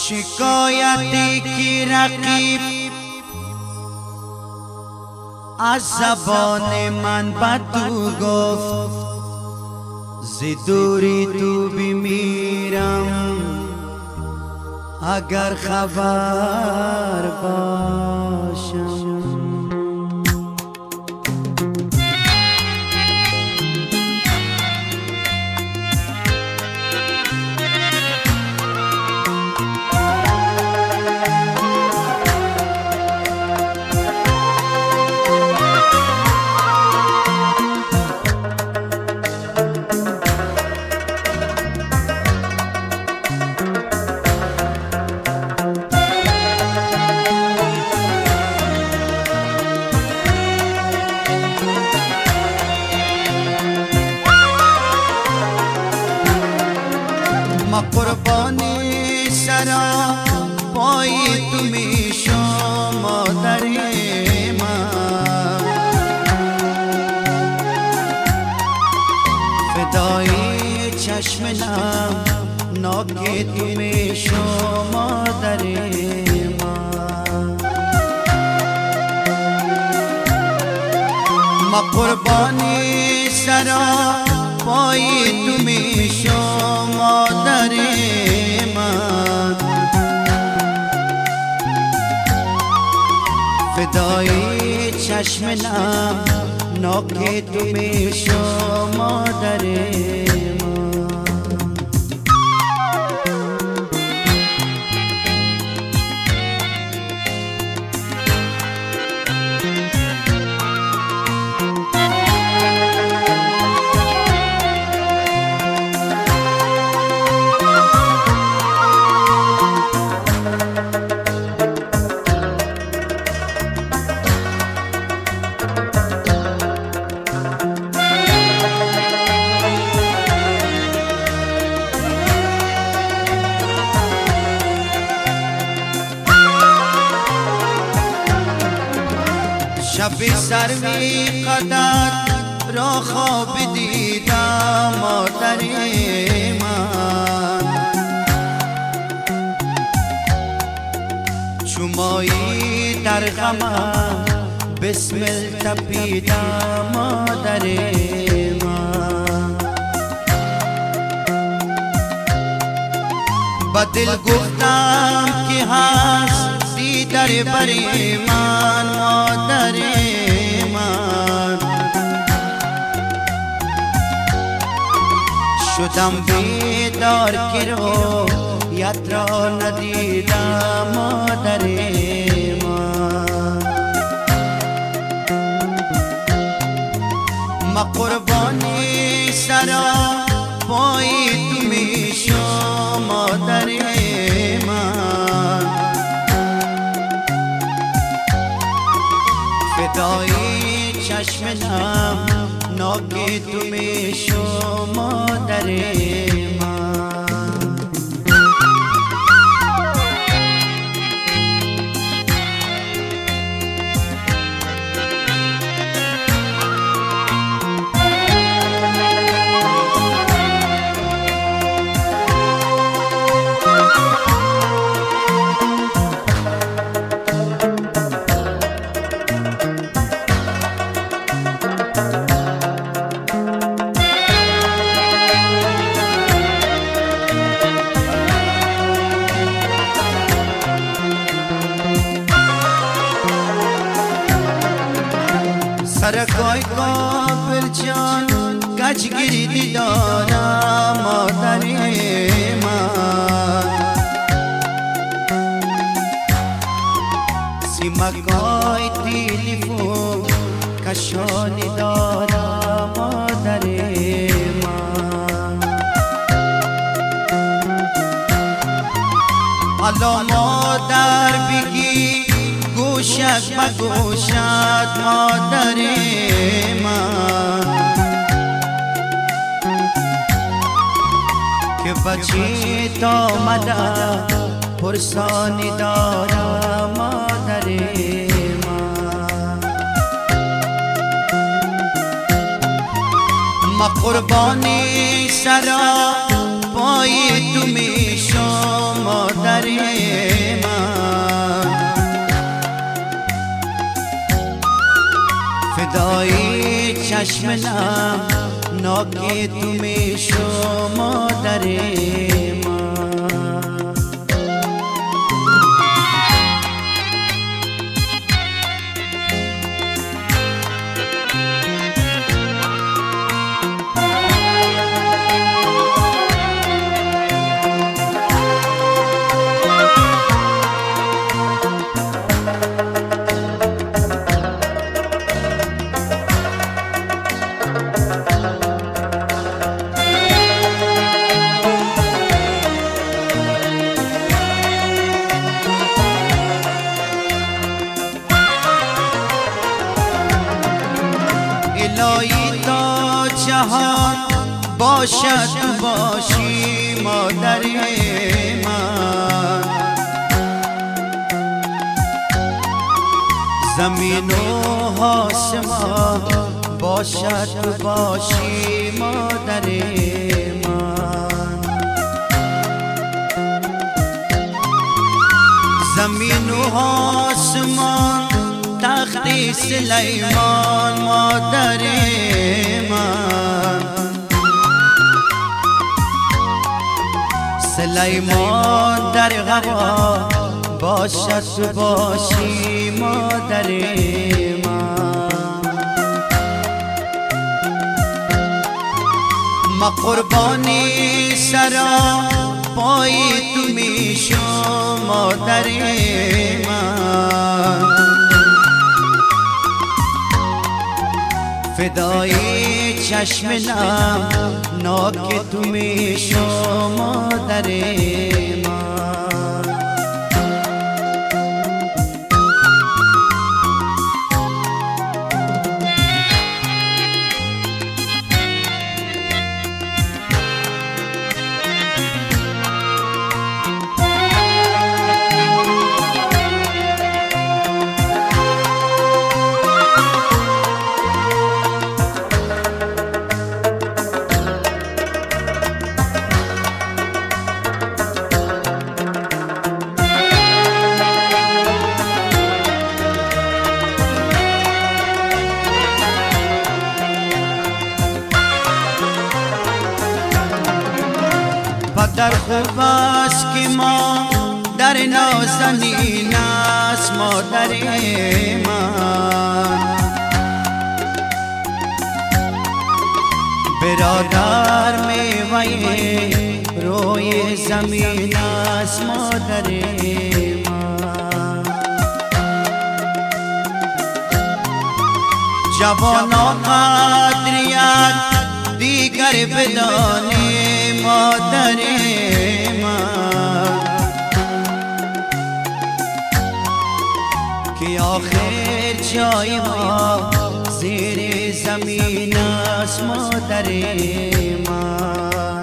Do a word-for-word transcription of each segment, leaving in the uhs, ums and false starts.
शिकायती की रकीब از زبان من بد تو گفت زدوری تو بمیرم اگر خبر باشم. قربانی سرا پای تو میشم مادر من، فدای چشم نم ناک تو میشم مادر من. ما قربانی سرا پای تو میشم مادر من، فدای چشم نم ناک تو میشم مادر من. شب سروی قدر را خواب دیدم مادر من، چومایی در غمم بسمل تپیدم مادر من. با دل گفتم که هستی در بری من مادر من، شدم بیدار که رویت را ندیدم مادر من. ما قربانی سرا پای تو میشم مادر من، فدای چشم نم ناک تو میشم مادر من. سرکای کافر جان گچ گیری دارم مادر من، سیمکای تیلیفون کشانی دارم مادر من. حالا مادر بگی گوشت با گوشت مادر من، که بچه تا مدر پرسانی دارم مادر من. ما قربانی سرا پای تو میشم مادر مادر من، فدای چشم نم ناک تو میشو مادر من. الهی تا جهان باشد باشی مادر من، زمین و آسمان باشد باشی مادر من، زمین و آسمان تخت سلیمان مادر من، سلیمان در هوا باشد باشی مادر من. ما قربانی سرا پای تو میشم مادر من، فدای چشم نم ناک تو میشو مادر من. پدر خوب است که ما در نازنین است مادر من، برادر میوه روی زمین است مادر من، جوانا قدریت دیگر بدانی مادر من، که آخر جای ما زیر زمین است مادر من.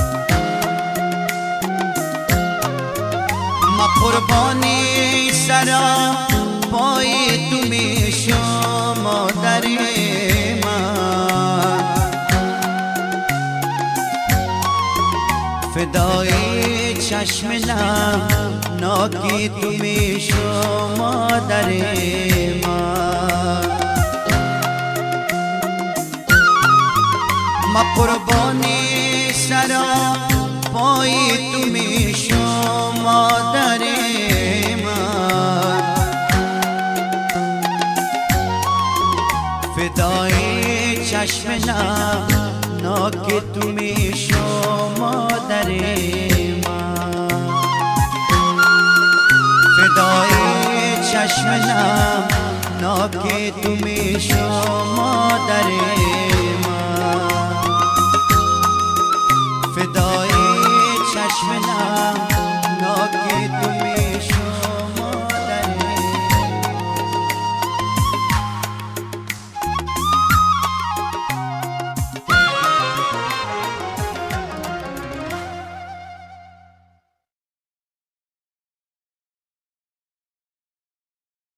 ما قربانی سرا پای تو میشم مادر من، فدای چشم نم ناک تو میشو مادر من. ما قربانی سرا پای تو میشو مادر من، فدای چشم نم ناک تو میشو مادر من، فدای چشم نم ناک تو میشو مادر